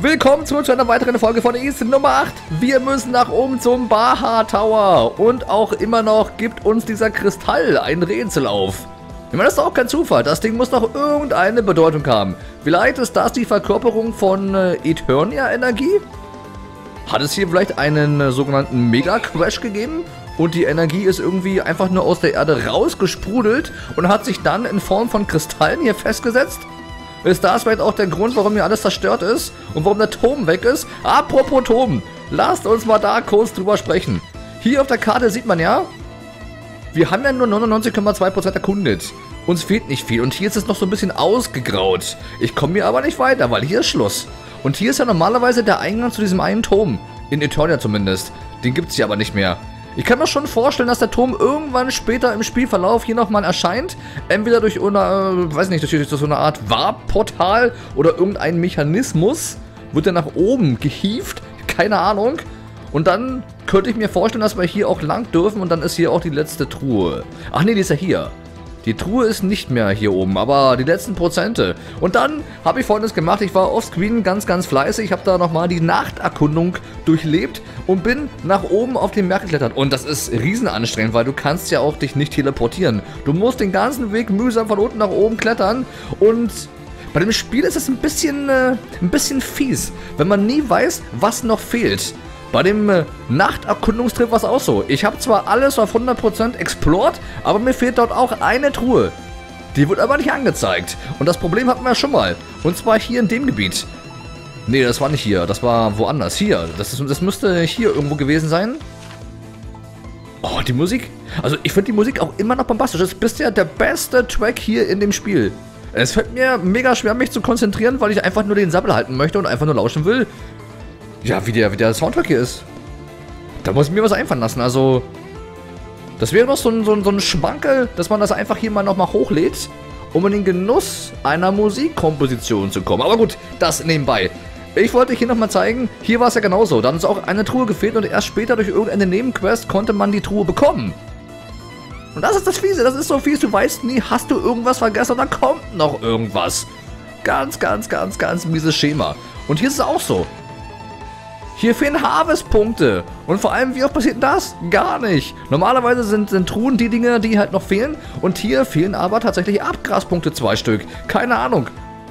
Willkommen zurück zu einer weiteren Folge von East Nummer 8. Wir müssen nach oben zum Baja Tower. Und auch immer noch gibt uns dieser Kristall ein Rätsel auf. Ich meine, das ist auch kein Zufall. Das Ding muss doch irgendeine Bedeutung haben. Vielleicht ist das die Verkörperung von Eternia-Energie? Hat es hier vielleicht einen sogenannten Mega-Crash gegeben? Und die Energie ist irgendwie einfach nur aus der Erde rausgesprudelt und hat sich dann in Form von Kristallen hier festgesetzt? Ist das vielleicht auch der Grund, warum hier alles zerstört ist und warum der Turm weg ist? Apropos Turm, lasst uns mal da kurz drüber sprechen. Hier auf der Karte sieht man ja, wir haben ja nur 99,2% erkundet. Uns fehlt nicht viel und hier ist es noch so ein bisschen ausgegraut. Ich komme hier aber nicht weiter, weil hier ist Schluss. Und hier ist ja normalerweise der Eingang zu diesem einen Turm. In Eternia zumindest. Den gibt es hier aber nicht mehr. Ich kann mir schon vorstellen, dass der Turm irgendwann später im Spielverlauf hier nochmal erscheint. Entweder durch eine, weiß nicht, durch so eine Art Warp-Portal oder irgendein Mechanismus. Wird er nach oben gehievt. Keine Ahnung. Und dann könnte ich mir vorstellen, dass wir hier auch lang dürfen und dann ist hier auch die letzte Truhe. Ach nee, die ist ja hier. Die Truhe ist nicht mehr hier oben, aber die letzten Prozente. Und dann habe ich Folgendes gemacht. Ich war offscreen ganz fleißig. Ich habe da nochmal die Nachterkundung durchlebt und bin nach oben auf den Berg geklettert. Und das ist riesen anstrengend, weil du kannst ja auch dich nicht teleportieren. Du musst den ganzen Weg mühsam von unten nach oben klettern. Und bei dem Spiel ist es ein bisschen fies, wenn man nie weiß, was noch fehlt. Bei dem Nachterkundungstrip war es auch so. Ich habe zwar alles auf 100% explored, aber mir fehlt dort auch eine Truhe. Die wird aber nicht angezeigt. Und das Problem hatten wir schon mal. Und zwar hier in dem Gebiet. Nee, das war nicht hier. Das war woanders. Hier. Das müsste hier irgendwo gewesen sein. Oh, die Musik. Also ich finde die Musik auch immer noch bombastisch. Das ist bisher der beste Track hier in dem Spiel. Es fällt mir mega schwer, mich zu konzentrieren, weil ich einfach nur den Sabbel halten möchte und einfach nur lauschen will. Ja, wie der Soundtrack hier ist. Da muss ich mir was einfallen lassen. Also, das wäre noch so ein Schwankel, dass man das einfach hier mal nochmal hochlädt, um in den Genuss einer Musikkomposition zu kommen. Aber gut, das nebenbei. Ich wollte hier nochmal zeigen, hier war es ja genauso. Da hat uns auch eine Truhe gefehlt und erst später durch irgendeine Nebenquest konnte man die Truhe bekommen. Und das ist das Fiese, das ist so fies. Du weißt nie, hast du irgendwas vergessen oder kommt noch irgendwas. Ganz mieses Schema. Und hier ist es auch so. Hier fehlen Harvest-Punkte. Und vor allem, wie oft passiert das? Gar nicht. Normalerweise sind Truhen die Dinge, die halt noch fehlen. Und hier fehlen aber tatsächlich Abgraspunkte 2 Stück. Keine Ahnung,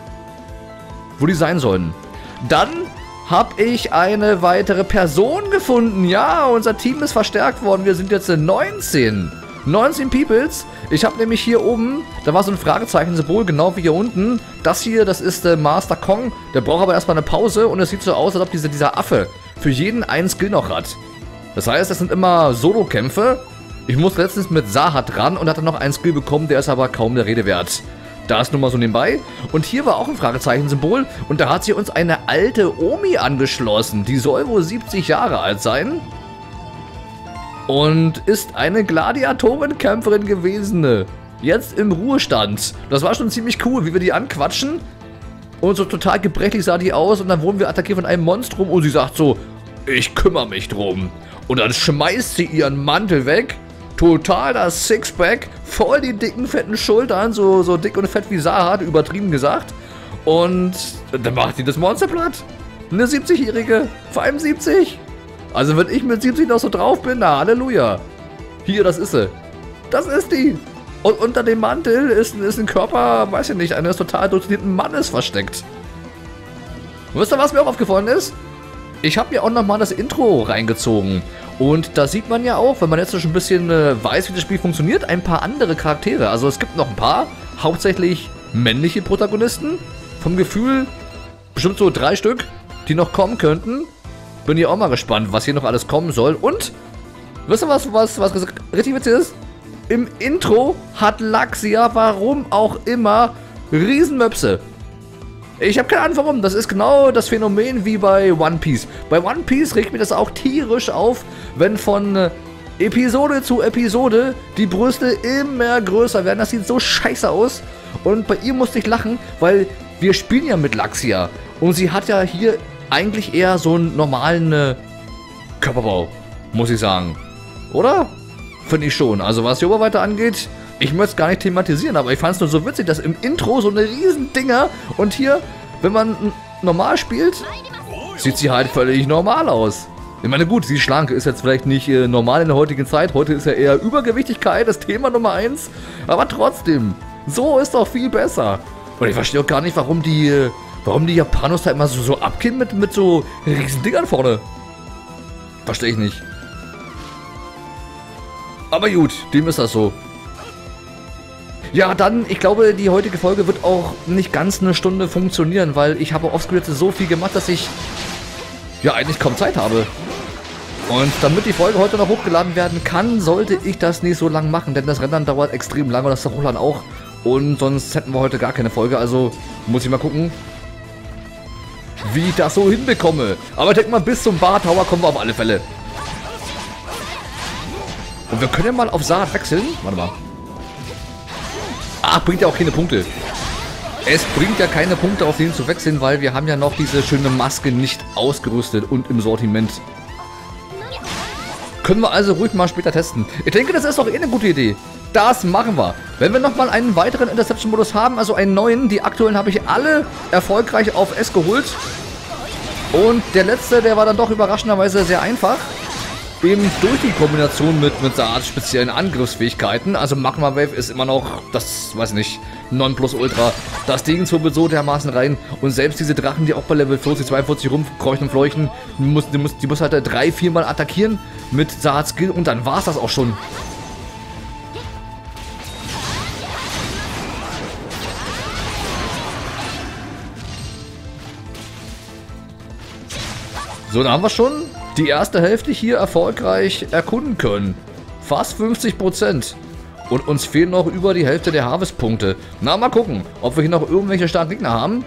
wo die sein sollen. Dann habe ich eine weitere Person gefunden. Ja, unser Team ist verstärkt worden. Wir sind jetzt in 19 Peoples. Ich habe nämlich hier oben, da war so ein Fragezeichen-Symbol, genau wie hier unten. Das hier, das ist Master Kong. Der braucht aber erstmal eine Pause und es sieht so aus, als ob dieser Affe für jeden einen Skill noch hat. Das heißt, das sind immer Solo-Kämpfe. Ich muss letztens mit Sahat ran und hatte noch einen Skill bekommen, der ist aber kaum der Rede wert. Da ist nun mal so nebenbei. Und hier war auch ein Fragezeichen-Symbol und da hat sie uns eine alte Omi angeschlossen. Die soll wohl 70 Jahre alt sein. Und ist eine Gladiatorenkämpferin gewesen. Jetzt im Ruhestand. Das war schon ziemlich cool, wie wir die anquatschen. Und so total gebrechlich sah die aus. Und dann wurden wir attackiert von einem Monstrum. Und sie sagt so, ich kümmere mich drum. Und dann schmeißt sie ihren Mantel weg. Total das Sixpack. Voll die dicken, fetten Schultern. So dick und fett wie Sahat, übertrieben gesagt. Und dann macht sie das Monster platt. Eine 70-Jährige. Vor allem 70. Also wenn ich mit 70 noch so drauf bin, na Halleluja. Hier, das ist sie. Das ist die. Und unter dem Mantel ist ein Körper, weiß ich nicht, eines total durchtrainierten Mannes versteckt. Und wisst ihr, was mir auch aufgefallen ist? Ich habe mir auch nochmal das Intro reingezogen. Und da sieht man ja auch, wenn man jetzt schon ein bisschen weiß, wie das Spiel funktioniert, ein paar andere Charaktere. Also es gibt noch ein paar, hauptsächlich männliche Protagonisten. Vom Gefühl bestimmt so 3 Stück, die noch kommen könnten. Bin hier auch mal gespannt, was hier noch alles kommen soll. Und, wisst ihr was richtig witzig ist? Im Intro hat Laxia, warum auch immer, Riesenmöpse. Ich habe keine Ahnung warum. Das ist genau das Phänomen wie bei One Piece. Bei One Piece regt mir das auch tierisch auf, wenn von Episode zu Episode die Brüste immer größer werden. Das sieht so scheiße aus. Und bei ihr musste ich lachen, weil wir spielen ja mit Laxia. Und sie hat ja hier eigentlich eher so einen normalen Körperbau, muss ich sagen. Oder? Finde ich schon. Also was die Oberweite angeht, ich möchte es gar nicht thematisieren, aber ich fand es nur so witzig, dass im Intro so eine riesen Dinger und hier, wenn man normal spielt, sieht sie halt völlig normal aus. Ich meine gut, sie schlank ist jetzt vielleicht nicht normal in der heutigen Zeit. Heute ist ja eher Übergewichtigkeit das Thema Nummer 1. Aber trotzdem, so ist doch viel besser. Und ich verstehe auch gar nicht, warum die Japaner da immer so abgehen mit so riesen Dingern vorne. Verstehe ich nicht. Aber gut, dem ist das so. Ja, dann, ich glaube, die heutige Folge wird auch nicht ganz eine Stunde funktionieren, weil ich habe offscreen so viel gemacht, dass ich ja eigentlich kaum Zeit habe. Und damit die Folge heute noch hochgeladen werden kann, sollte ich das nicht so lang machen, denn das Rendern dauert extrem lange und das Hochladen auch. Und sonst hätten wir heute gar keine Folge, also muss ich mal gucken, wie ich das so hinbekomme. Aber ich denke mal, bis zum Bar Tower kommen wir auf alle Fälle. Und wir können ja mal auf Saat wechseln. Warte mal. Ach, bringt ja auch keine Punkte. Es bringt ja keine Punkte, auf den zu wechseln, weil wir haben ja noch diese schöne Maske nicht ausgerüstet und im Sortiment. Können wir also ruhig mal später testen. Ich denke, das ist doch eh eine gute Idee. Das machen wir. Wenn wir nochmal einen weiteren Interception-Modus haben, also einen neuen, die aktuellen habe ich alle erfolgreich auf S geholt. Und der letzte, der war dann doch überraschenderweise sehr einfach. Eben durch die Kombination mit Saats speziellen Angriffsfähigkeiten. Also Magma Wave ist immer noch, das weiß nicht, Nonplusultra. Das Ding zwirbelt so dermaßen rein. Und selbst diese Drachen, die auch bei Level 40, 42 rumkreuchen und fleuchen, die muss halt 3-4 Mal attackieren mit Saats Skill und dann war es das auch schon. So, da haben wir schon die erste Hälfte hier erfolgreich erkunden können. Fast 50%. Und uns fehlen noch über die Hälfte der Harvest-Punkte. Na, mal gucken, ob wir hier noch irgendwelche starken Gegner haben.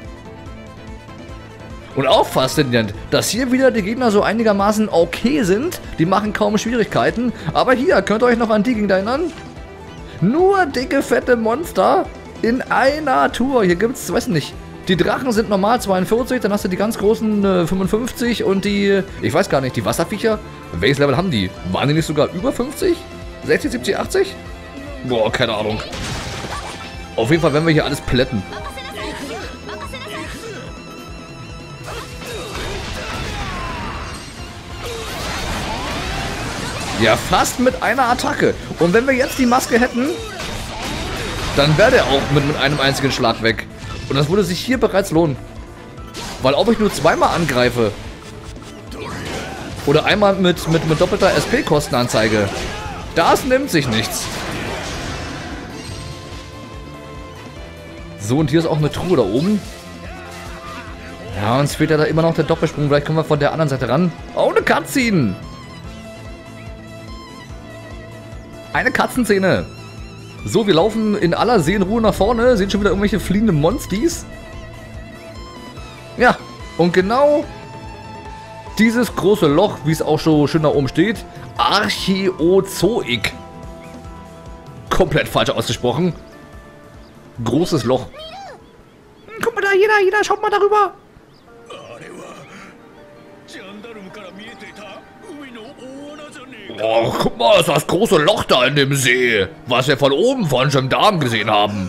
Und auch faszinierend, dass hier wieder die Gegner so einigermaßen okay sind. Die machen kaum Schwierigkeiten. Aber hier, könnt ihr euch noch an die Gegner erinnern? Nur dicke, fette Monster in einer Tour. Hier gibt es, weiß nicht, die Drachen sind normal 42, dann hast du die ganz großen 55 und die, ich weiß gar nicht, die Wasserviecher. Welches Level haben die? Waren die nicht sogar über 50? 60, 70, 80? Boah, keine Ahnung. Auf jeden Fall werden wir hier alles plätten. Ja, fast mit einer Attacke. Und wenn wir jetzt die Maske hätten, dann wäre der auch mit einem einzigen Schlag weg. Und das würde sich hier bereits lohnen. Weil ob ich nur zweimal angreife oder einmal mit doppelter SP-Kostenanzeige, das nimmt sich nichts. So, und hier ist auch eine Truhe da oben. Ja, uns fehlt ja da immer noch der Doppelsprung. Vielleicht kommen wir von der anderen Seite ran. Oh, eine Cutscene. Eine Katzenszene. So, wir laufen in aller Seelenruhe nach vorne, sehen schon wieder irgendwelche fliegende Monsties. Ja, und genau dieses große Loch, wie es auch so schön da oben steht, Archeozoik. Komplett falsch ausgesprochen. Großes Loch. Guck mal da, jeder, schaut mal darüber. Oh, guck mal, ist das große Loch da in dem See, was wir von oben von Gendarmen gesehen haben.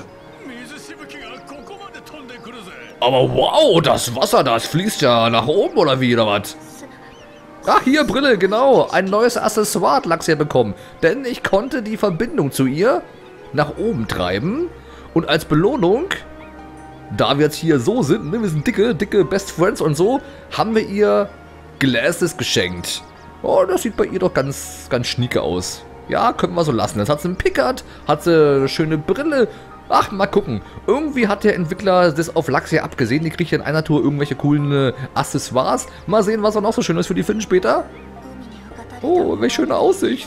Aber wow, das Wasser, das fließt ja nach oben oder wie, oder was? Ach, hier, Brille, genau. Ein neues Accessoire hat Laxia bekommen. Denn ich konnte die Verbindung zu ihr nach oben treiben. Und als Belohnung, da wir jetzt hier so sind, ne, wir sind dicke Best Friends und so, haben wir ihr Glasses geschenkt. Oh, das sieht bei ihr doch ganz schnieke aus. Ja, können wir so lassen. Jetzt hat sie einen Pickard, hat sie eine schöne Brille. Ach, mal gucken. Irgendwie hat der Entwickler das auf Laxia abgesehen. Die kriegt ja in einer Tour irgendwelche coolen Accessoires. Mal sehen, was auch noch so schön ist für die Finnen später. Oh, welche schöne Aussicht.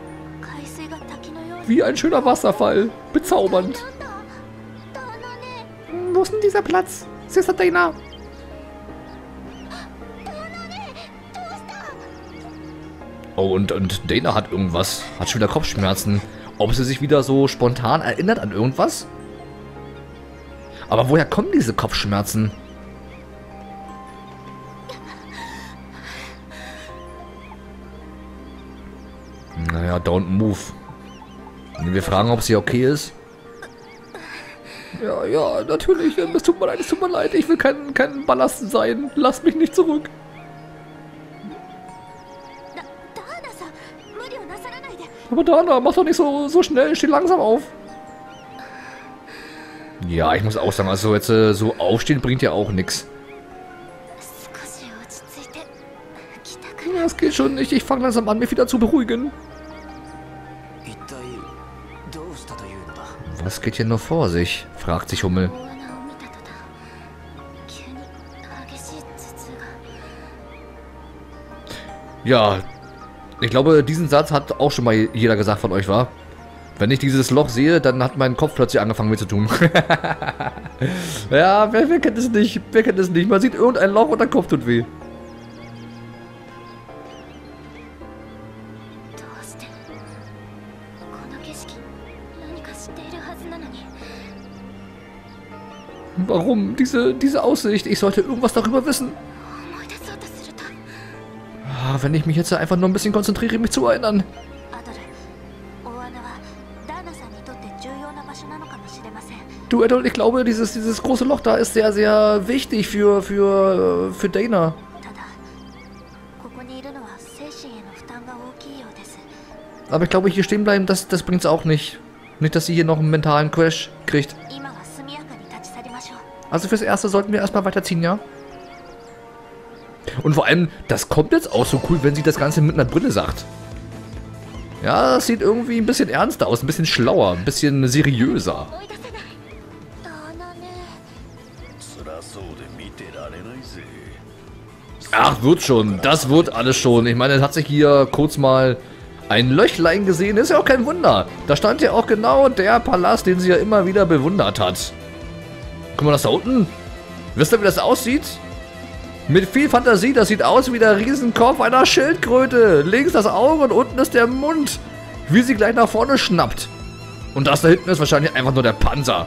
Wie ein schöner Wasserfall. Bezaubernd. Wo ist denn dieser Platz? Sister Dana. Oh, und Dana hat irgendwas. Hat schon wieder Kopfschmerzen. Ob sie sich wieder so spontan erinnert an irgendwas? Aber woher kommen diese Kopfschmerzen? Naja, don't move. Wir fragen, ob sie okay ist. Ja, natürlich. Es tut mir leid. Ich will kein Ballast sein. Lass mich nicht zurück. Aber Dana, mach doch nicht so schnell, steh langsam auf. Ja, ich muss auch sagen, also jetzt so aufstehen bringt ja auch nichts. Ja, das geht schon nicht. Ich fange langsam an, mich wieder zu beruhigen. Was geht hier nur vor sich? Fragt sich Hummel. Ja, ich glaube, diesen Satz hat auch schon mal jeder gesagt von euch, war. Wenn ich dieses Loch sehe, dann hat mein Kopf plötzlich angefangen, weh zu tun. Ja, wer kennt es nicht? Wer kennt es nicht? Man sieht irgendein Loch und der Kopf tut weh. Warum diese Aussicht? Ich sollte irgendwas darüber wissen. Ah, wenn ich mich jetzt einfach nur ein bisschen konzentriere, mich zu erinnern. Du, Adol, ich glaube, dieses große Loch da ist sehr, sehr wichtig für Dana. Aber ich glaube, hier stehen bleiben, das bringt es auch nicht. Nicht, dass sie hier noch einen mentalen Crash kriegt. Also fürs Erste sollten wir erstmal weiterziehen, ja? Und vor allem, das kommt jetzt auch so cool, wenn sie das Ganze mit einer Brille sagt. Ja, das sieht irgendwie ein bisschen ernster aus, ein bisschen schlauer, ein bisschen seriöser. Ach, wird schon. Das wird alles schon. Ich meine, es hat sich hier kurz mal ein Löchlein gesehen. Ist ja auch kein Wunder. Da stand ja auch genau der Palast, den sie ja immer wieder bewundert hat. Guck mal, das da unten. Wisst ihr, wie das aussieht? Mit viel Fantasie, das sieht aus wie der Riesenkopf einer Schildkröte. Links das Auge und unten ist der Mund. Wie sie gleich nach vorne schnappt. Und das da hinten ist wahrscheinlich einfach nur der Panzer.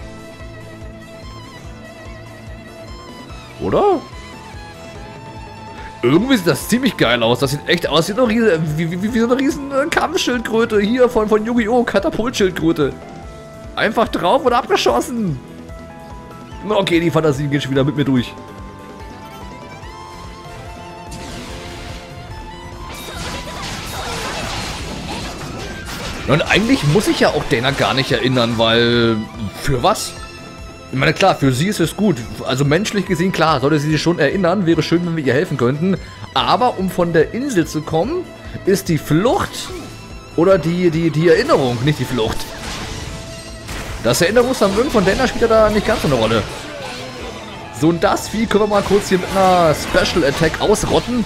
Oder? Irgendwie sieht das ziemlich geil aus. Das sieht echt aus wie so eine riesen Kampfschildkröte. Hier von Yu-Gi-Oh! Katapultschildkröte. Einfach drauf und abgeschossen. Okay, die Fantasien gehen schon wieder mit mir durch. Und eigentlich muss ich ja auch Dana gar nicht erinnern, weil... Für was? Ich meine, klar, für sie ist es gut. Also menschlich gesehen, klar, sollte sie sich schon erinnern. Wäre schön, wenn wir ihr helfen könnten. Aber um von der Insel zu kommen, ist die Flucht oder die Erinnerung, nicht die Flucht. Das Erinnerungsvermögen von Dana spielt ja da nicht ganz so eine Rolle. So, und das Vieh können wir mal kurz hier mit einer Special Attack ausrotten.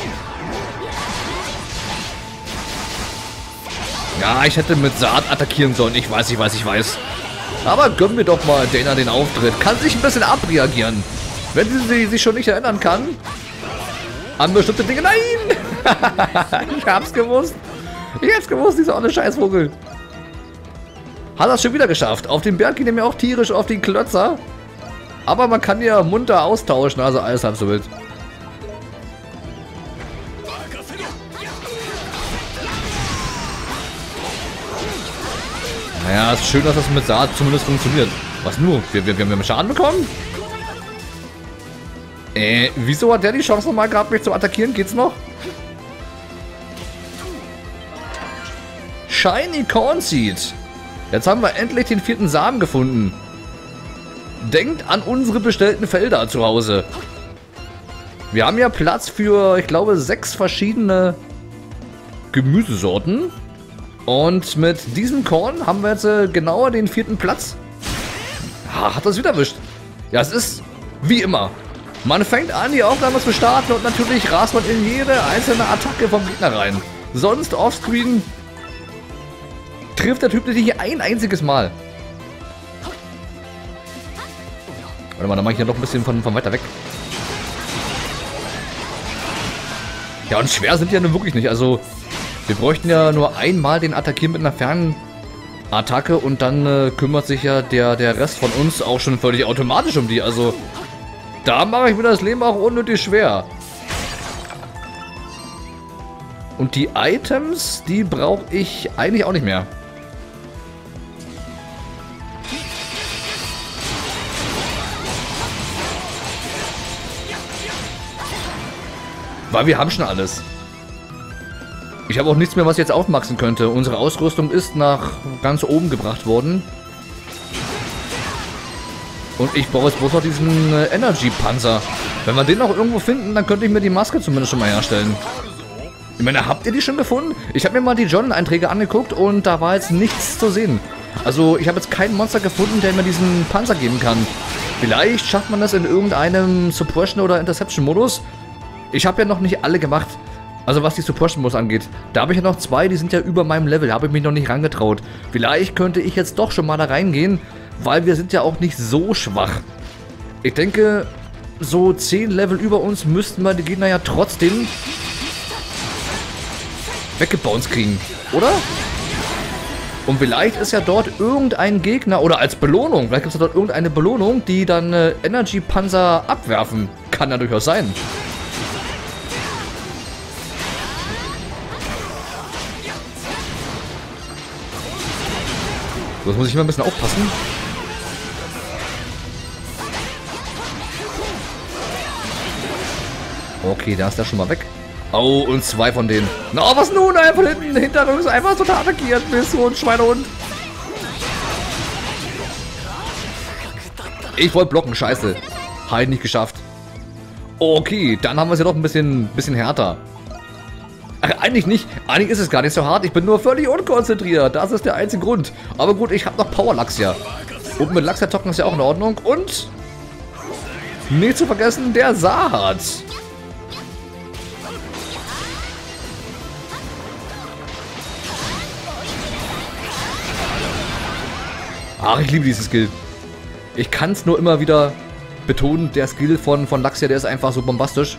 Ja, ich hätte mit Saat attackieren sollen. Ich weiß. Aber gönnen wir doch mal Dana den Auftritt. Kann sich ein bisschen abreagieren. Wenn sie sich schon nicht erinnern kann. An bestimmte Dinge. Nein! Ich hab's gewusst. Dieser olle Scheißvogel. Hat das schon wieder geschafft. Auf dem Berg geht er mir auch tierisch auf die Klötzer. Aber man kann ja munter austauschen. Also alles halb so wild. Naja, ist schön, dass das mit Saat zumindest funktioniert. Was nur? Wir haben Schaden bekommen? Wieso hat der die Chance nochmal gehabt, mich zu attackieren? Geht's noch? Shiny Corn Seed. Jetzt haben wir endlich den 4. Samen gefunden. Denkt an unsere bestellten Felder zu Hause. Wir haben ja Platz für, ich glaube, 6 verschiedene Gemüsesorten. Und mit diesem Korn haben wir jetzt genau den 4. Platz. Ah, hat das wieder erwischt. Ja, es ist wie immer. Man fängt an, die Aufnahme zu starten und natürlich rast man in jede einzelne Attacke vom Gegner rein. Sonst offscreen trifft der Typ nicht ein einziges Mal. Warte mal, dann mache ich ja noch ein bisschen von weiter weg. Ja, und schwer sind die ja nun wirklich nicht. Also, wir bräuchten ja nur einmal den Attackieren mit einer Fernattacke und dann kümmert sich ja der Rest von uns auch schon völlig automatisch um die. Also, da mache ich mir das Leben auch unnötig schwer. Und die Items, die brauche ich eigentlich auch nicht mehr. Weil wir haben schon alles. Ich habe auch nichts mehr, was ich jetzt aufmaxen könnte. Unsere Ausrüstung ist nach ganz oben gebracht worden. Und ich brauche jetzt bloß noch diesen Energy-Panzer. Wenn wir den noch irgendwo finden, dann könnte ich mir die Maske zumindest schon mal herstellen. Ich meine, habt ihr die schon gefunden? Ich habe mir mal die Journal-Einträge angeguckt und da war jetzt nichts zu sehen. Also ich habe jetzt keinen Monster gefunden, der mir diesen Panzer geben kann. Vielleicht schafft man das in irgendeinem Suppression- oder Interception-Modus. Ich habe ja noch nicht alle gemacht. Also was die Suppression-Modus angeht. Da habe ich ja noch 2, die sind ja über meinem Level. Da habe ich mich noch nicht rangetraut. Vielleicht könnte ich jetzt doch schon mal da reingehen, weil wir sind ja auch nicht so schwach. Ich denke, so 10 Level über uns müssten wir die Gegner ja trotzdem weggebounced kriegen, oder? Und vielleicht ist ja dort irgendein Gegner, oder als Belohnung, vielleicht gibt es ja dort irgendeine Belohnung, die dann Energy-Panzer abwerfen. Kann ja durchaus sein. So, jetzt muss ich immer ein bisschen aufpassen. Okay, da ist der schon mal weg. Oh, und 2 von denen. Na, was nun? Von hinten, hinter uns einfach total attackiert. Bist so ein Schweinehund. Ich wollte blocken, scheiße. Halt nicht geschafft. Okay, dann haben wir es ja doch ein bisschen härter. Ach, eigentlich nicht. Eigentlich ist es gar nicht so hart. Ich bin nur völlig unkonzentriert. Das ist der einzige Grund. Aber gut, ich habe noch Power Laxia. Und mit Laxia Tocken ist ja auch in Ordnung. Und nicht zu vergessen, der Sahat. Ach, ich liebe dieses Skill. Ich kann es nur immer wieder betonen, der Skill von Laxia, der ist einfach so bombastisch.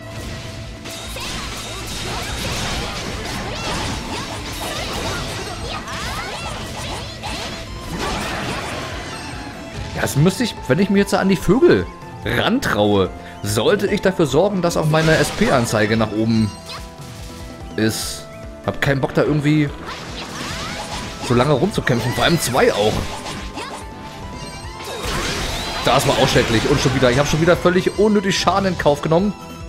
Ja, das müsste ich, wenn ich mir jetzt an die Vögel rantraue, sollte ich dafür sorgen, dass auch meine SP-Anzeige nach oben ist. Hab keinen Bock da irgendwie so lange rumzukämpfen, vor allem 2 auch. Das war auch schrecklich. Und schon wieder. Ich habe schon wieder völlig unnötig Schaden in Kauf genommen.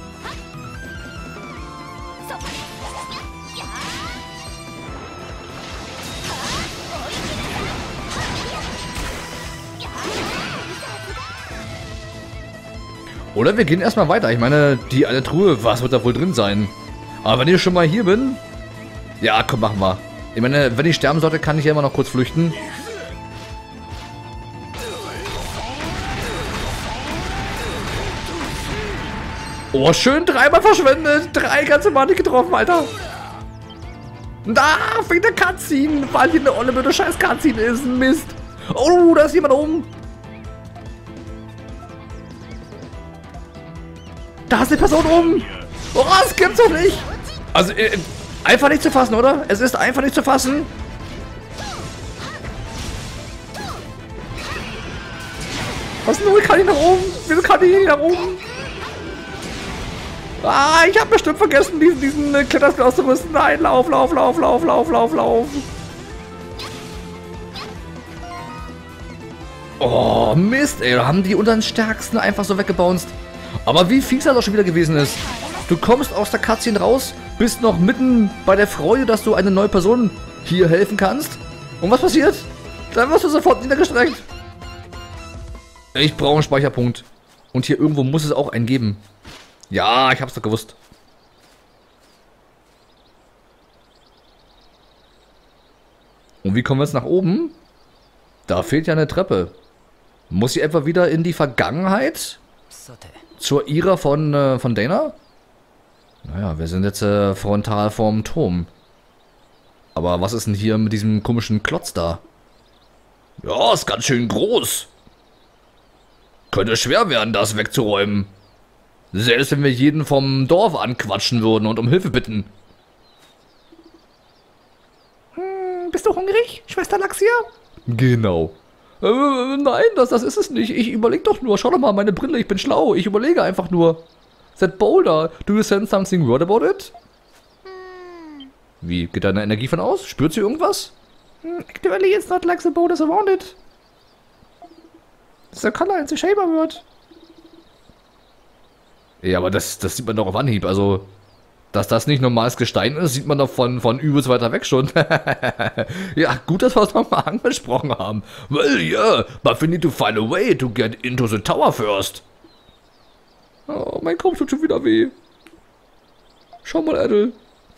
Oder wir gehen erstmal weiter. Ich meine, die eine Truhe, was wird da wohl drin sein? Aber wenn ich schon mal hier bin... Ja, komm, machen wir. Ich meine, wenn ich sterben sollte, kann ich ja immer noch kurz flüchten. Oh, schön 3-mal verschwendet. 3 ganze Mal nicht getroffen, Alter. Da, wegen der Cutscene. Weil hier eine olle blöde scheiß Cutscene ist. Mist. Oh, da ist jemand oben. Da ist eine Person oben. Oh, das gibt's doch nicht. Also, einfach nicht zu fassen, oder? Es ist einfach nicht zu fassen. Was nur? Kann ich nach oben? Wieso kann ich nicht nach oben? Ah, ich habe bestimmt vergessen, diesen Kletterskill auszurüsten. Nein, lauf. Oh, Mist, ey. Da haben die unseren Stärksten einfach so weggebounced. Aber wie fies das auch schon wieder gewesen ist. Du kommst aus der Cutscene raus, bist noch mitten bei der Freude, dass du eine neue Person hier helfen kannst. Und was passiert? Dann wirst du sofort niedergestreckt. Ich brauche einen Speicherpunkt. Und hier irgendwo muss es auch einen geben. Ja, ich hab's doch gewusst. Und wie kommen wir jetzt nach oben? Da fehlt ja eine Treppe. Muss ich etwa wieder in die Vergangenheit? Zur Ira von Dana? Naja, wir sind jetzt frontal vorm Turm. Aber was ist denn hier mit diesem komischen Klotz da? Ja, ist ganz schön groß. Könnte schwer werden, das wegzuräumen. Selbst wenn wir jeden vom Dorf anquatschen würden und um Hilfe bitten. Bist du hungrig, Schwester Laxia? Genau. Nein, das ist es nicht. Ich überlege doch nur. Schau doch mal, meine Brille, ich bin schlau. Ich überlege einfach nur. That boulder, do you sense something weird about it? Wie, geht deine Energie von aus? Spürt sie irgendwas? Actually, it's not like the boulders around it. The color and the shape wird. Ja, aber das sieht man doch auf Anhieb. Also, Dass das nicht normales Gestein ist, sieht man doch von übelst weiter weg schon. Ja, gut, dass wir es nochmal angesprochen haben. Well, yeah, but we need to find a way to get into the tower first. Oh, mein Kopf tut schon wieder weh. Schau mal, Adel.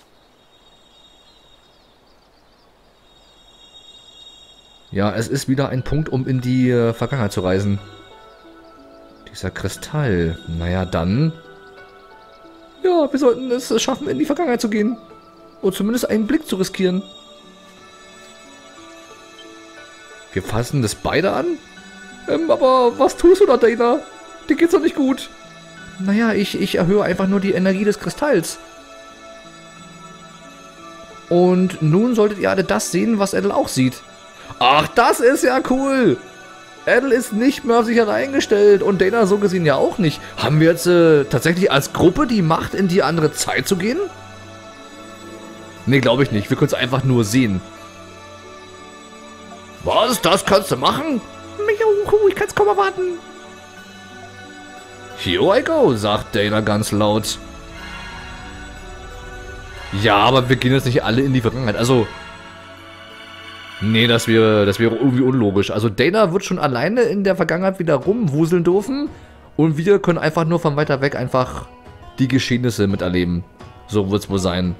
Ja, es ist wieder ein Punkt, um in die Vergangenheit zu reisen. Dieser Kristall. Naja, dann... Ja, wir sollten es schaffen, in die Vergangenheit zu gehen. Und zumindest einen Blick zu riskieren. Wir fassen das beide an? Aber was tust du da, Dana? Dir geht's doch nicht gut. Naja, ich erhöhe einfach nur die Energie des Kristalls. Und nun solltet ihr alle das sehen, was Adel auch sieht. Ach, das ist ja cool. Adel ist nicht mehr auf sich allein gestellt und Dana so gesehen ja auch nicht. Haben wir jetzt tatsächlich als Gruppe die Macht, in die andere Zeit zu gehen? Nee, glaube ich nicht. Wir können es einfach nur sehen. Was? Das kannst du machen? Ich kann es kaum erwarten. Here I go, sagt Dana ganz laut. Ja, aber wir gehen jetzt nicht alle in die Vergangenheit. Also... Nee, das wäre irgendwie unlogisch. Also Dana wird schon alleine in der Vergangenheit wieder rumwuseln dürfen. Und wir können einfach nur von weiter weg einfach die Geschehnisse miterleben. So wird es wohl sein.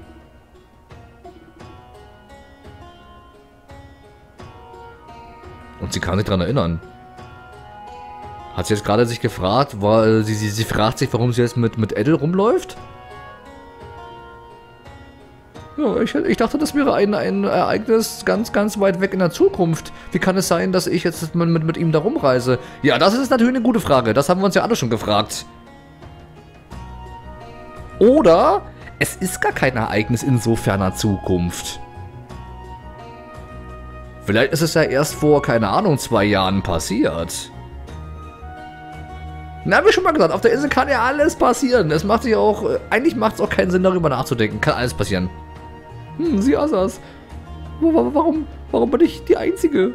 Und sie kann sich daran erinnern. Hat sie jetzt gerade sich gefragt, weil sie fragt sich, warum sie jetzt mit Adel rumläuft? Ja, ich dachte, das wäre ein Ereignis ganz, ganz weit weg in der Zukunft. Wie kann es sein, dass ich jetzt mit ihm da rumreise? Ja, das ist natürlich eine gute Frage. Das haben wir uns ja alle schon gefragt. Oder es ist gar kein Ereignis in so ferner Zukunft. Vielleicht ist es ja erst vor, keine Ahnung, 2 Jahren passiert. Na, hab ich schon mal gesagt, auf der Insel kann ja alles passieren. Es macht sich auch, eigentlich macht es auch keinen Sinn, darüber nachzudenken. Kann alles passieren. Sie Asas. Warum bin ich die Einzige?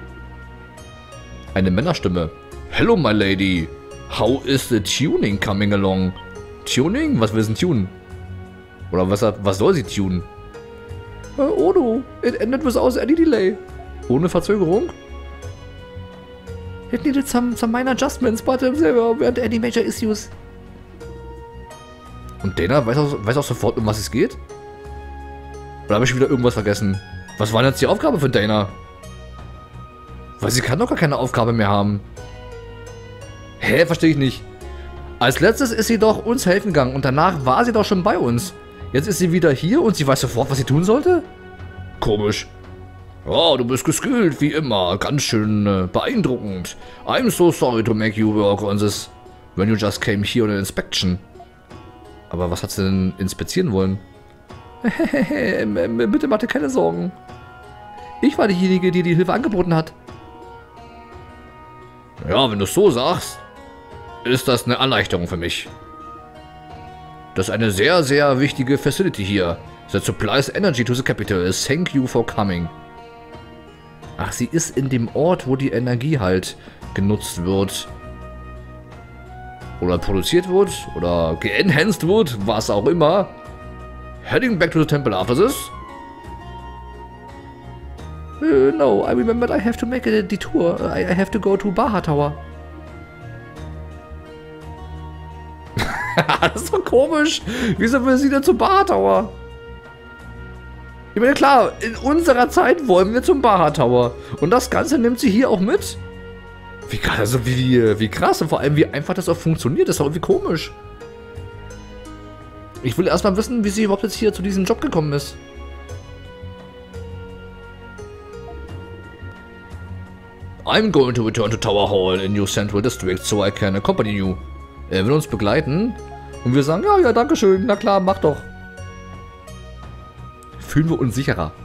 Eine Männerstimme. Hello, my lady. How is the tuning coming along? Tuning? Was will sie tunen? Oder was soll sie tunen? Oh no, it ended without any delay. Ohne Verzögerung? It needed some minor adjustments, but there weren't any major issues. Und Dana weiß auch sofort, um was es geht? Oder habe ich wieder irgendwas vergessen? Was war denn jetzt die Aufgabe für Dana? Weil sie kann doch gar keine Aufgabe mehr haben. Hä? Verstehe ich nicht. Als letztes ist sie doch uns helfen gegangen und danach war sie doch schon bei uns. Jetzt ist sie wieder hier und sie weiß sofort, was sie tun sollte? Komisch. Oh, du bist geskillt, wie immer. Ganz schön beeindruckend. I'm so sorry to make you work on this when you just came here on an inspection. Aber was hat sie denn inspizieren wollen? Bitte mach dir keine Sorgen. Ich war diejenige, die die Hilfe angeboten hat. Ja, wenn du es so sagst, ist das eine Erleichterung für mich. Das ist eine sehr, sehr wichtige Facility hier. That supplies energy to the capital. Thank you for coming. Ach, sie ist in dem Ort, wo die Energie halt genutzt wird. Oder produziert wird. Oder geenhanced wird. Was auch immer. Heading back to the temple after this? No, I remembered I have to make a detour. I have to go to Baha Tower. Das ist doch komisch. Wieso will sie denn zum Baha Tower? Ich meine, klar, in unserer Zeit wollen wir zum Baha Tower. Und das Ganze nimmt sie hier auch mit? Wie krass, also wie krass und vor allem wie einfach das auch funktioniert. Das ist doch irgendwie komisch. Ich will erstmal wissen, wie sie überhaupt jetzt hier zu diesem Job gekommen ist. I'm going to return to Tower Hall in New Central District, so I can accompany you. Er will uns begleiten und wir sagen, ja, danke schön, na klar, mach doch. Fühlen wir uns sicherer.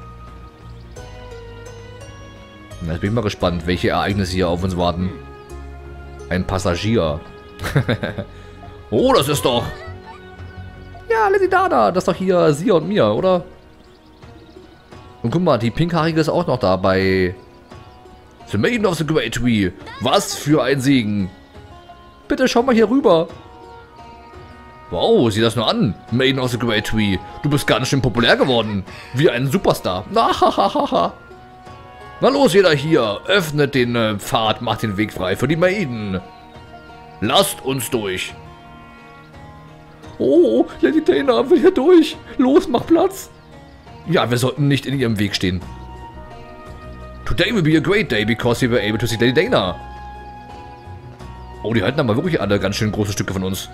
Na, jetzt bin ich mal gespannt, welche Ereignisse hier auf uns warten. Ein Passagier. Oh, das ist doch... Ja, Lady Dana, das ist doch hier sie und mir, oder? Und guck mal, die Pinkhaarige ist auch noch da bei... The Maiden of the Great Tree. Was für ein Segen. Bitte schau mal hier rüber. Wow, sieh das nur an. Maiden of the Great Tree. Du bist ganz schön populär geworden. Wie ein Superstar. Na los, jeder hier. Öffnet den Pfad, macht den Weg frei für die Maiden. Lasst uns durch. Oh, Lady Dana will hier durch. Los, mach Platz. Ja, wir sollten nicht in ihrem Weg stehen. Today will be a great day because we were able to see Lady Dana. Oh, die halten aber wirklich alle ganz schön große Stücke von uns.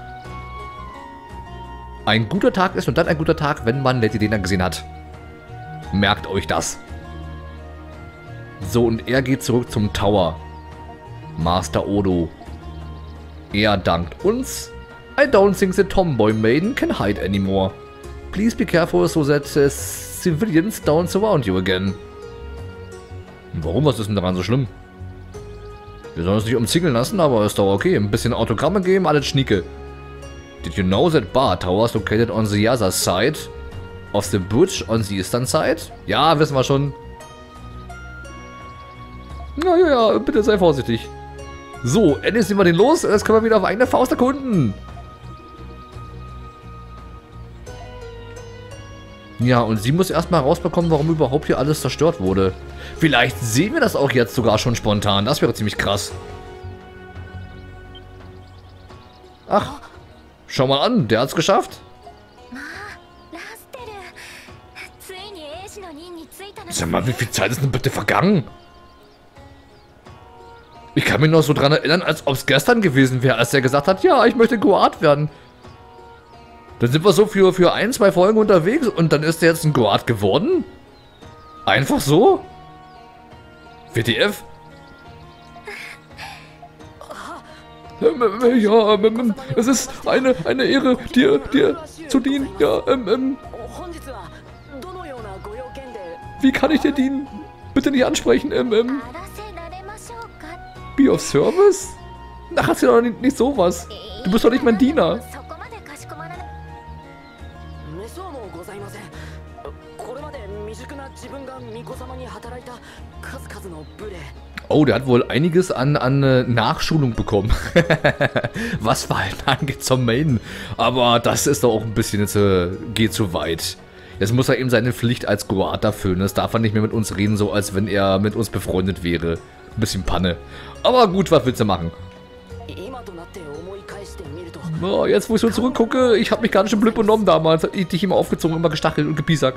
Ein guter Tag ist und dann ein guter Tag, wenn man Lady Dana gesehen hat. Merkt euch das. So, und er geht zurück zum Tower. Master Odo. Er dankt uns. I don't think the Tomboy Maiden can hide anymore. Please be careful so that civilians don't surround you again. Warum? Was ist denn daran so schlimm? Wir sollen uns nicht umzingeln lassen, aber ist doch okay. Ein bisschen Autogramme geben, alles schnieke. Did you know that Bar Tower is located on the other side of the bridge on the eastern side? Ja, wissen wir schon. Ja, bitte sei vorsichtig. So, endlich sind wir den los. Jetzt können wir wieder auf eigene Faust erkunden. Ja, und sie muss erstmal rausbekommen, warum überhaupt hier alles zerstört wurde. Vielleicht sehen wir das auch jetzt sogar schon spontan. Das wäre ziemlich krass. Ach, schau mal an, der hat's geschafft. Sag mal, wie viel Zeit ist denn bitte vergangen? Ich kann mich noch so dran erinnern, als ob es gestern gewesen wäre, als er gesagt hat, ja, ich möchte Goat werden. Dann sind wir so für 1, 2 Folgen unterwegs und dann ist er jetzt ein Goat geworden? Einfach so? WTF? Ja, es ist eine Ehre, dir zu dienen. Ja, wie kann ich dir dienen? Bitte nicht ansprechen, Be of Service? Ach, hast du doch nicht sowas. Du bist doch nicht mein Diener. Oh, der hat wohl einiges an Nachschulung bekommen. Was Verhalten angeht zum Maiden. Aber das ist doch auch ein bisschen jetzt, geht zu weit. Jetzt muss er eben seine Pflicht als Goat erfüllen. Das darf er nicht mehr mit uns reden, so als wenn er mit uns befreundet wäre. Ein bisschen Panne. Aber gut, was willst du machen? Oh, jetzt, wo ich so zurückgucke, ich habe mich gar nicht im Blöd benommen damals. Ich dich immer aufgezogen, immer gestachelt und gepiesackt.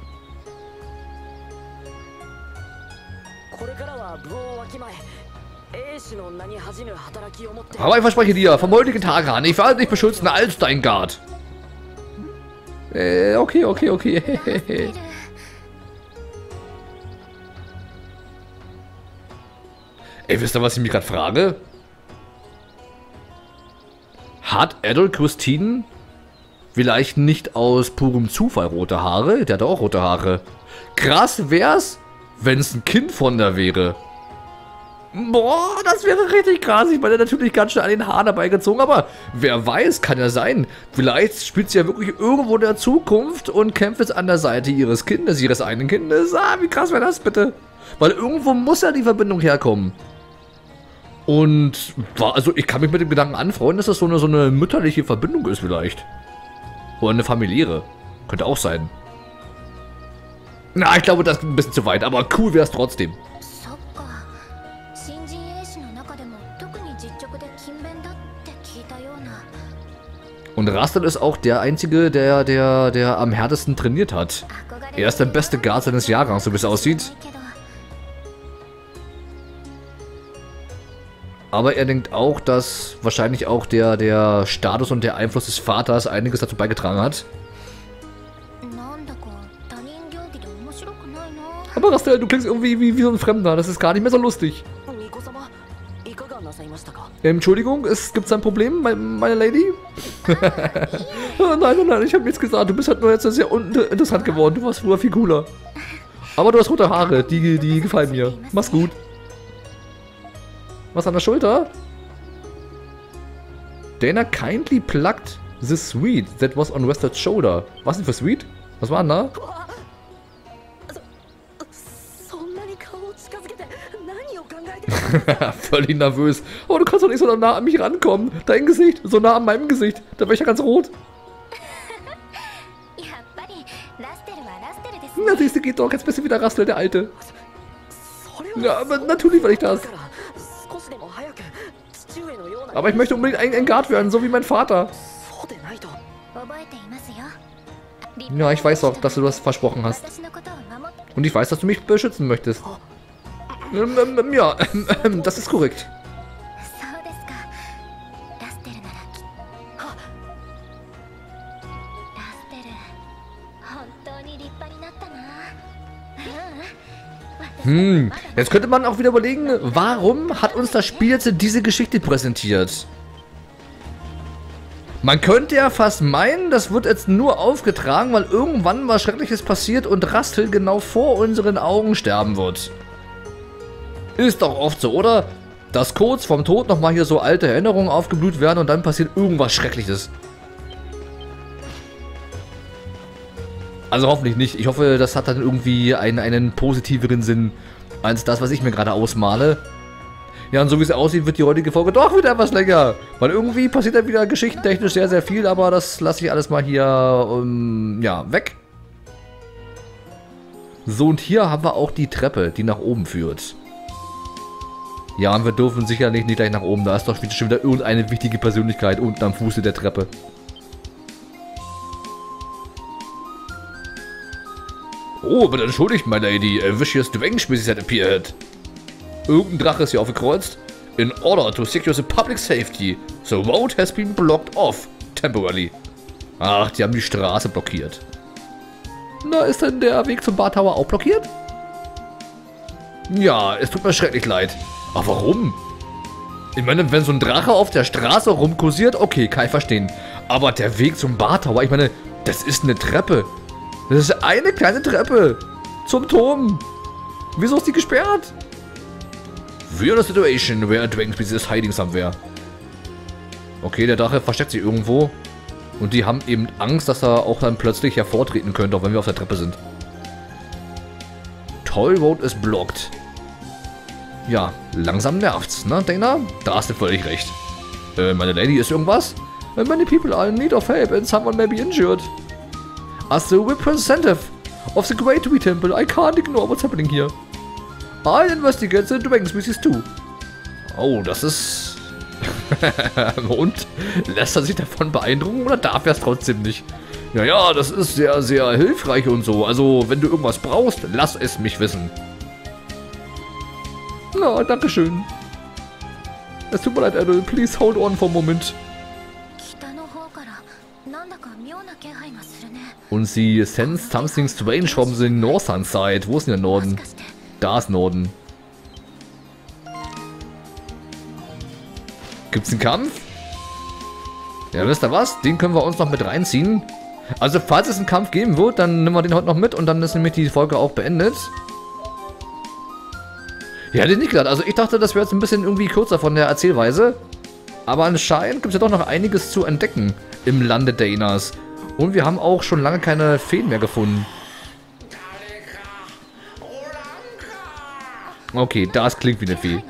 Aber ich verspreche dir, vom heutigen Tag an, ich werde dich beschützen als dein Guard. Okay. Ey, wisst ihr, was ich mich gerade frage? Hat Adol Christine vielleicht nicht aus purem Zufall rote Haare? Der hat auch rote Haare. Krass wär's, wenn es ein Kind von der wäre. Boah, das wäre richtig krass. Ich meine, natürlich ganz schön an den Haaren herbeigezogen, aber wer weiß, kann ja sein. Vielleicht spielt sie ja wirklich irgendwo in der Zukunft und kämpft jetzt an der Seite ihres Kindes, ihres eigenen Kindes. Ah, wie krass wäre das bitte? Weil irgendwo muss ja die Verbindung herkommen. Und, also ich kann mich mit dem Gedanken anfreunden, dass das so eine mütterliche Verbindung ist vielleicht. Oder eine familiäre. Könnte auch sein. Na, ich glaube, das ist ein bisschen zu weit, aber cool wäre es trotzdem. Und Rastal ist auch der Einzige, der am härtesten trainiert hat. Er ist der beste Guard seines Jahrgangs, so wie es aussieht. Aber er denkt auch, dass wahrscheinlich auch der Status und der Einfluss des Vaters einiges dazu beigetragen hat. Aber Rastal, du klingst irgendwie wie so ein Fremder. Das ist gar nicht mehr so lustig. Entschuldigung, gibt es ein Problem, meine Lady? Nein, ich habe nichts gesagt. Du bist halt nur jetzt sehr uninteressant geworden. Du warst früher viel cooler. Aber du hast rote Haare, die gefallen mir. Mach's gut. Was an der Schulter? Dana kindly plucked the sweet that was on Wester's shoulder. Was denn für sweet? Was war denn da? Völlig nervös. Oh, du kannst doch nicht so nah an mich rankommen. Dein Gesicht, so nah an meinem Gesicht. Da wäre ich ja ganz rot. Na, siehst du, geht doch. Jetzt bist du wieder Rastel, der Alte. Ja, aber natürlich will ich das. Aber ich möchte unbedingt ein Guard werden, so wie mein Vater. Ja, ich weiß auch, dass du das versprochen hast. Und ich weiß, dass du mich beschützen möchtest. Ja, das ist korrekt. Jetzt könnte man auch wieder überlegen, warum hat uns das Spiel jetzt diese Geschichte präsentiert? Man könnte ja fast meinen, das wird jetzt nur aufgetragen, weil irgendwann was Schreckliches passiert und Rastel genau vor unseren Augen sterben wird. Ist doch oft so, oder? Dass kurz vorm Tod nochmal hier so alte Erinnerungen aufgeblüht werden und dann passiert irgendwas Schreckliches. Also hoffentlich nicht. Ich hoffe, das hat dann irgendwie einen positiveren Sinn als das, was ich mir gerade ausmale. Ja, und so wie es aussieht, wird die heutige Folge doch wieder etwas länger. Weil irgendwie passiert da wieder geschichtentechnisch sehr, sehr viel, aber das lasse ich alles mal hier, ja, weg. So, und hier haben wir auch die Treppe, die nach oben führt. Ja, und wir dürfen sicherlich nicht gleich nach oben. Da ist doch schon wieder irgendeine wichtige Persönlichkeit unten am Fuße der Treppe. Oh, bitte entschuldigt, my lady. A vicious dragon species had appeared. Irgendein Drache ist hier aufgekreuzt. In order to secure the public safety, the road has been blocked off temporarily. Ach, die haben die Straße blockiert. Na, ist denn der Weg zum Bar Tower auch blockiert? Ja, es tut mir schrecklich leid. Aber warum? Ich meine, wenn so ein Drache auf der Straße rumkursiert, okay, kann ich verstehen. Aber der Weg zum Bar Tower, ich meine, das ist eine Treppe. Das ist eine kleine Treppe zum Turm. Wieso ist die gesperrt? We're in a situation where a dragon species is hiding somewhere. Okay, der Drache versteckt sich irgendwo. Und die haben eben Angst, dass er auch dann plötzlich hervortreten könnte, auch wenn wir auf der Treppe sind. Toll Road is blocked. Ja, langsam nervt's, ne, Dana? Da hast du völlig recht. Meine Lady, ist irgendwas? Many people are in need of help and someone may be injured. As the representative of the Great Tree Temple, I can't ignore what's happening here. I'll investigate the dragon species too. Oh, das ist... Und? Lässt er sich davon beeindrucken oder darf er es trotzdem nicht? Ja, das ist sehr, sehr hilfreich und so. Also, wenn du irgendwas brauchst, lass es mich wissen. Na, dankeschön. Es tut mir leid, Adel. Please hold on for a moment. Und sie sensed something strange from the northern side. Wo ist denn der Norden? Da ist Norden. Gibt's einen Kampf? Ja, wisst ihr was? Den können wir uns noch mit reinziehen. Also, falls es einen Kampf geben wird, dann nehmen wir den heute noch mit und dann ist nämlich die Folge auch beendet. Ja, hätte ich nicht gedacht. Also, ich dachte, das wäre jetzt ein bisschen irgendwie kürzer von der Erzählweise. Aber anscheinend gibt es ja doch noch einiges zu entdecken im Lande Danas. Und wir haben auch schon lange keine Feen mehr gefunden. Okay, das klingt wie eine Fee.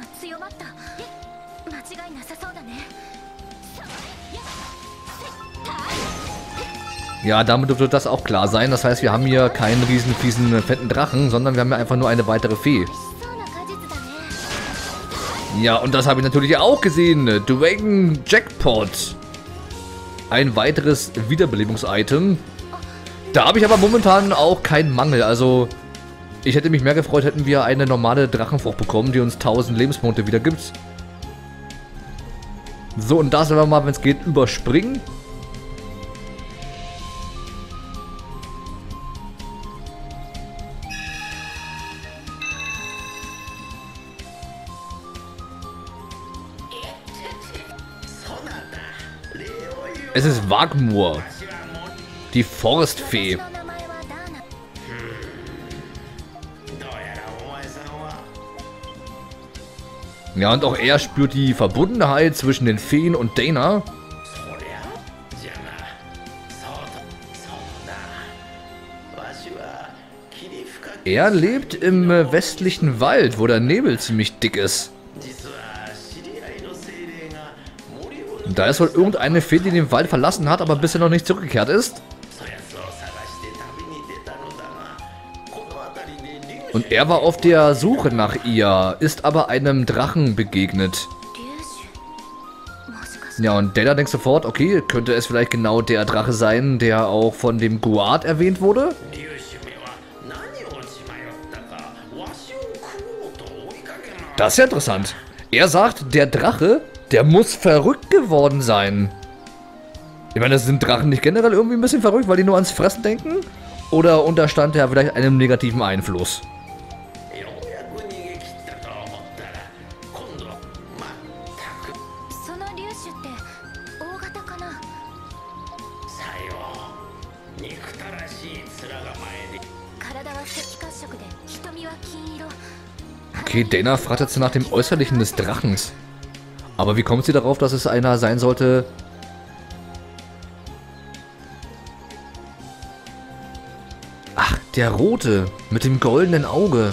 Ja, damit dürfte das auch klar sein. Das heißt, wir haben hier keinen riesen fiesen fetten Drachen, sondern wir haben ja einfach nur eine weitere Fee. Ja, und das habe ich natürlich auch gesehen. Dragon Jackpot. Ein weiteres Wiederbelebungs-Item. Da habe ich aber momentan auch keinen Mangel. Also, ich hätte mich mehr gefreut, hätten wir eine normale Drachenfrucht bekommen, die uns 1000 Lebenspunkte wieder gibt. So, und das werden wir mal, wenn es geht, überspringen. Es ist Wagmur, die Forstfee. Ja, und auch er spürt die Verbundenheit zwischen den Feen und Dana. Er lebt im westlichen Wald, wo der Nebel ziemlich dick ist. Da ist wohl irgendeine Fee, die den Wald verlassen hat, aber bisher noch nicht zurückgekehrt ist. Und er war auf der Suche nach ihr, ist aber einem Drachen begegnet. Ja, und Dana denkt sofort, okay, könnte es vielleicht genau der Drache sein, der auch von dem Guard erwähnt wurde? Das ist ja interessant. Er sagt, der Drache, der muss verrückt geworden sein. Ich meine, sind Drachen nicht generell irgendwie ein bisschen verrückt, weil die nur ans Fressen denken? Oder unterstand er vielleicht einem negativen Einfluss? Okay, Dana fragt jetzt nach dem Äußerlichen des Drachens. Aber wie kommt sie darauf, dass es einer sein sollte? Ach, der Rote mit dem goldenen Auge.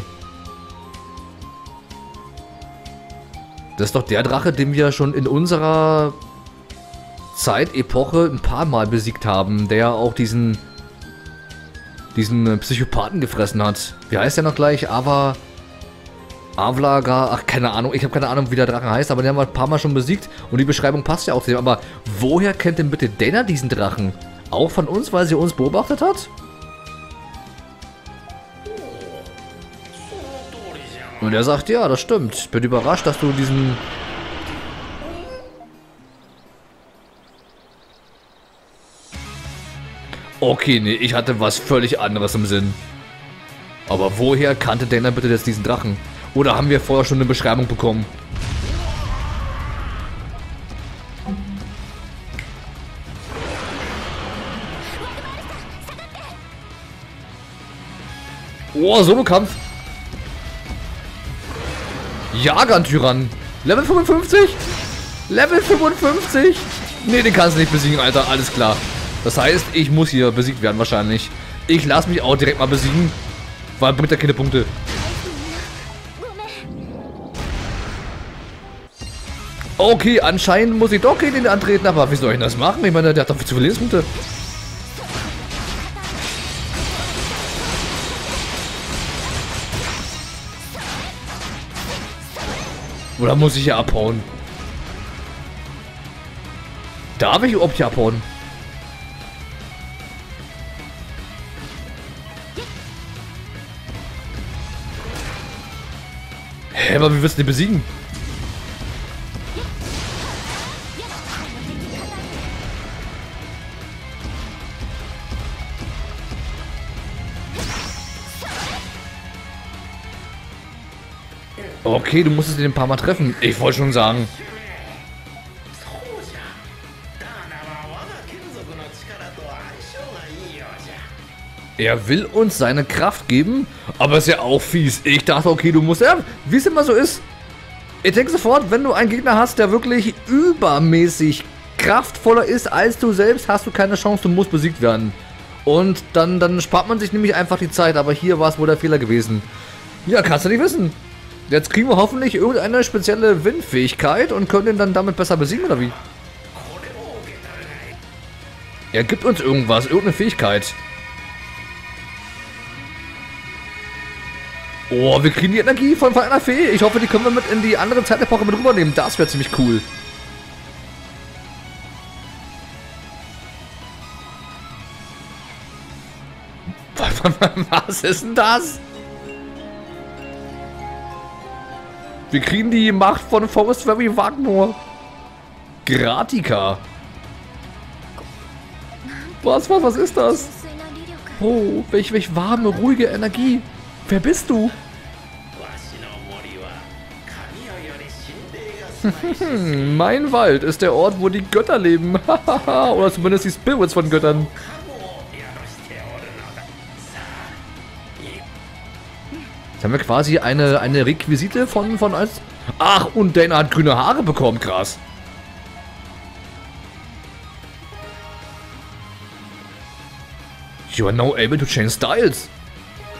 Das ist doch der Drache, den wir schon in unserer Zeitepoche ein paar Mal besiegt haben, der auch diesen Psychopathen gefressen hat. Wie heißt der noch gleich? Avlaga, ach, keine Ahnung, ich habe keine Ahnung, wie der Drachen heißt, aber den haben wir ein paar Mal schon besiegt und die Beschreibung passt ja auch zu dem. Aber woher kennt denn bitte Dana diesen Drachen? Auch von uns, weil sie uns beobachtet hat? Und er sagt, ja, das stimmt. Bin überrascht, dass du diesen... Okay, nee, ich hatte was völlig anderes im Sinn. Aber woher kannte Dana bitte jetzt diesen Drachen? Oder haben wir vorher schon eine Beschreibung bekommen? Oh, Solo-Kampf. Jagan-Tyrann. Level 55? Level 55? Nee, den kannst du nicht besiegen, Alter. Alles klar. Das heißt, ich muss hier besiegt werden wahrscheinlich. Ich lasse mich auch direkt mal besiegen. Weil bringt ja keine Punkte. Okay, anscheinend muss ich doch gegen den antreten, aber wie soll ich das machen? Ich meine, der hat doch viel zu viele Lebenspunkte. Oder muss ich hier abhauen? Darf ich überhaupt hier abhauen? Hä, aber wie wirst du den besiegen? Okay, du musstest ihn ein paar Mal treffen. Ich wollte schon sagen. Er will uns seine Kraft geben, aber ist ja auch fies. Ich dachte, okay, du musst... Ja, wie es immer so ist. Ich denke sofort, wenn du einen Gegner hast, der wirklich übermäßig kraftvoller ist als du selbst, hast du keine Chance, du musst besiegt werden. Und dann spart man sich nämlich einfach die Zeit, aber hier war es wohl der Fehler gewesen. Ja, kannst du nicht wissen. Jetzt kriegen wir hoffentlich irgendeine spezielle Windfähigkeit und können ihn dann damit besser besiegen, oder wie? Er gibt uns irgendwas, irgendeine Fähigkeit. Oh, wir kriegen die Energie von einer Fee. Ich hoffe, die können wir mit in die andere Zeitepoche mit rübernehmen. Das wäre ziemlich cool. Was ist denn das? Wir kriegen die Macht von Forest Fairy Wagmore. Gratika. Was ist das? Oh, welch warme, ruhige Energie. Wer bist du? Mein Wald ist der Ort, wo die Götter leben. Oder zumindest die Spirits von Göttern. Jetzt haben wir quasi eine Requisite von uns. Ach, und Dana hat grüne Haare bekommen. Krass. You are now able to change styles.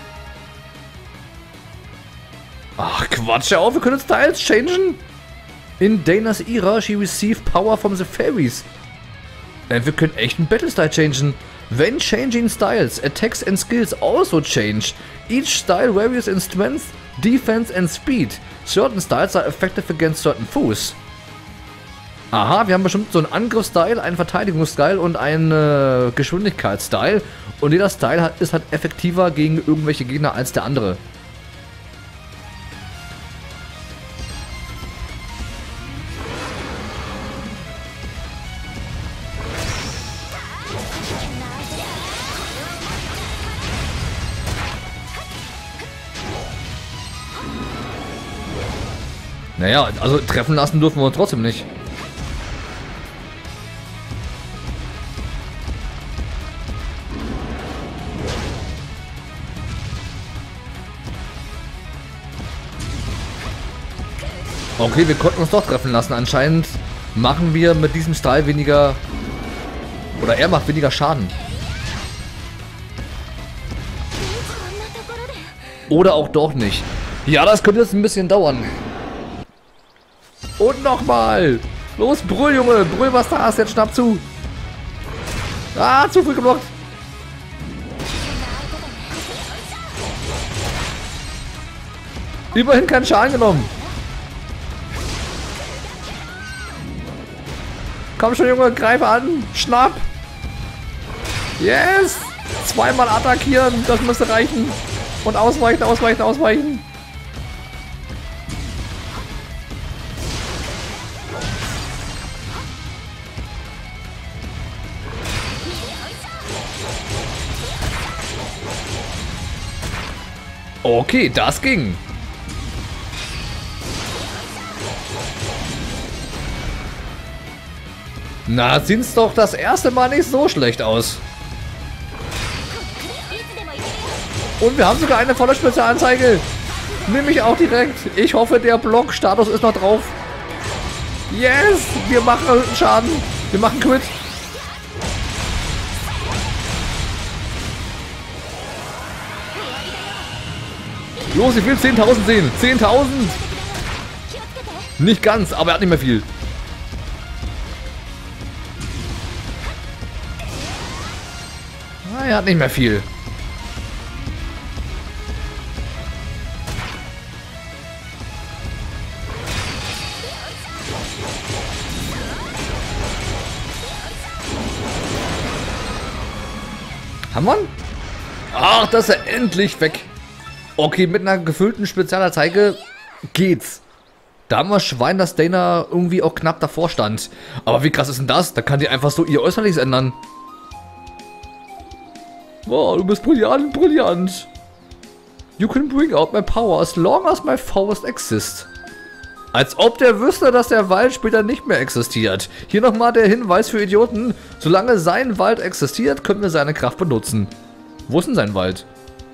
Ach, Quatsch, ja auf, wir können Styles changen. In Dana's era, she received power from the fairies. Wir können echt einen Battle-Style changen. When changing styles, attacks and skills also change. Each style varies in strength, defense and speed. Certain styles are effective against certain foes. Aha, wir haben bestimmt so einen Angriffsstyle, einen Verteidigungsstyle und einen Geschwindigkeitsstyle. Und jeder Style ist halt effektiver gegen irgendwelche Gegner als der andere. Naja, also treffen lassen dürfen wir uns trotzdem nicht. Okay, wir konnten uns doch treffen lassen. Anscheinend machen wir mit diesem Style weniger... Oder er macht weniger Schaden. Oder auch doch nicht. Ja, das könnte jetzt ein bisschen dauern. Und nochmal. Los, brüll, Junge. Brüll, was da hast. Jetzt schnapp zu. Ah, zu früh geblockt. Immerhin keinen Schaden genommen. Komm schon, Junge. Greife an. Schnapp. Yes. Zweimal attackieren. Das müsste reichen. Und ausweichen, ausweichen, ausweichen. Okay, das ging. Na, sieht's doch das erste Mal nicht so schlecht aus. Und wir haben sogar eine volle Spezialanzeige. Nehme ich auch direkt. Ich hoffe, der Block-Status ist noch drauf. Yes! Wir machen Schaden. Wir machen Quit. Los, ich will 10.000 sehen. 10.000! Nicht ganz, aber er hat nicht mehr viel. Er hat nicht mehr viel. Haben wir ihn? Ach, das ist er endlich weg. Okay, mit einer gefüllten Spezialanzeige geht's. Da haben wir Schwein, dass Dana irgendwie auch knapp davor stand. Aber wie krass ist denn das? Da kann die einfach so ihr Äußerliches ändern. Wow, du bist brillant, brillant. You can bring out my power as long as my foes exist. Als ob der wüsste, dass der Wald später nicht mehr existiert. Hier nochmal der Hinweis für Idioten. Solange sein Wald existiert, können wir seine Kraft benutzen. Wo ist denn sein Wald?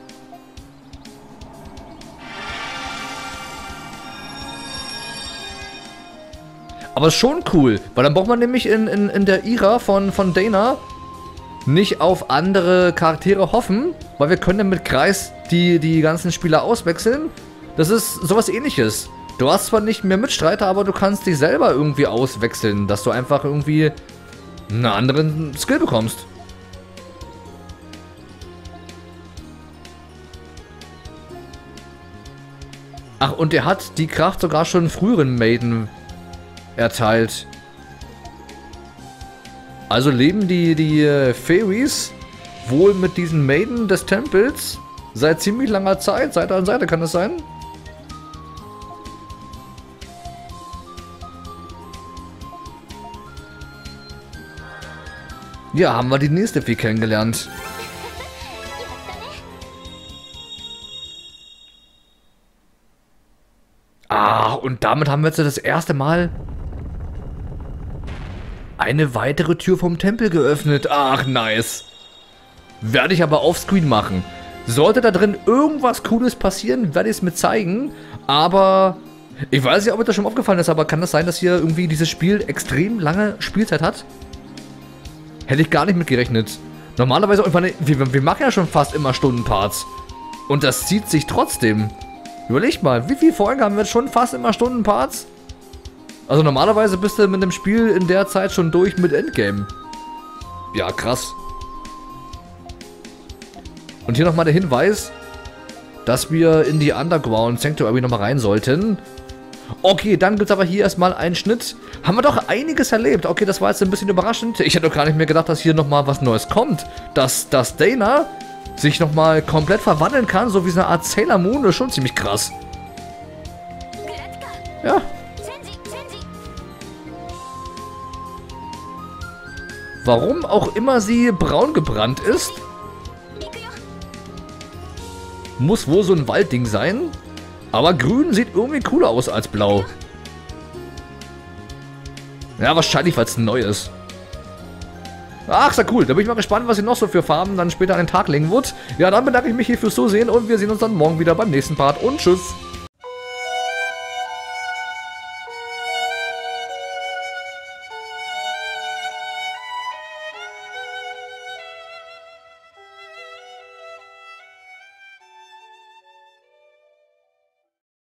Aber ist schon cool, weil dann braucht man nämlich in der Ära von Dana nicht auf andere Charaktere hoffen, weil wir können dann mit Kreis die ganzen Spieler auswechseln. Das ist sowas Ähnliches. Du hast zwar nicht mehr Mitstreiter, aber du kannst dich selber irgendwie auswechseln, dass du einfach irgendwie einen anderen Skill bekommst. Ach, und er hat die Kraft sogar schon früheren Maiden erteilt. Also leben die Fairies wohl mit diesen Maiden des Tempels seit ziemlich langer Zeit, Seite an Seite, kann das sein? Ja, haben wir die nächste Fee kennengelernt. Ah, und damit haben wir jetzt das erste Mal eine weitere Tür vom Tempel geöffnet. Ach, nice. Werde ich aber offscreen machen. Sollte da drin irgendwas Cooles passieren, werde ich es mir zeigen. Aber ich weiß nicht, ob euch das schon aufgefallen ist, aber kann das sein, dass hier irgendwie dieses Spiel extrem lange Spielzeit hat? Hätte ich gar nicht mit gerechnet. Normalerweise, wir machen ja schon fast immer Stundenparts. Und das zieht sich trotzdem. Überlegt mal, wie viele Folgen haben wir jetzt schon fast immer Stundenparts? Also normalerweise bist du mit dem Spiel in der Zeit schon durch mit Endgame. Ja, krass. Und hier nochmal der Hinweis, dass wir in die Underground Sanctuary nochmal rein sollten. Okay, dann gibt es aber hier erstmal einen Schnitt. Haben wir doch einiges erlebt. Okay, das war jetzt ein bisschen überraschend. Ich hätte doch gar nicht mehr gedacht, dass hier nochmal was Neues kommt. Dass Dana sich nochmal komplett verwandeln kann, so wie so eine Art Sailor Moon, ist schon ziemlich krass. Ja. Warum auch immer sie braun gebrannt ist. Muss wohl so ein Waldding sein. Aber grün sieht irgendwie cooler aus als blau. Ja, wahrscheinlich, weil es neu ist. Ach, ist ja cool. Da bin ich mal gespannt, was sie noch so für Farben dann später an den Tag legen wird. Ja, dann bedanke ich mich hier fürs Zusehen und wir sehen uns dann morgen wieder beim nächsten Part. Und tschüss.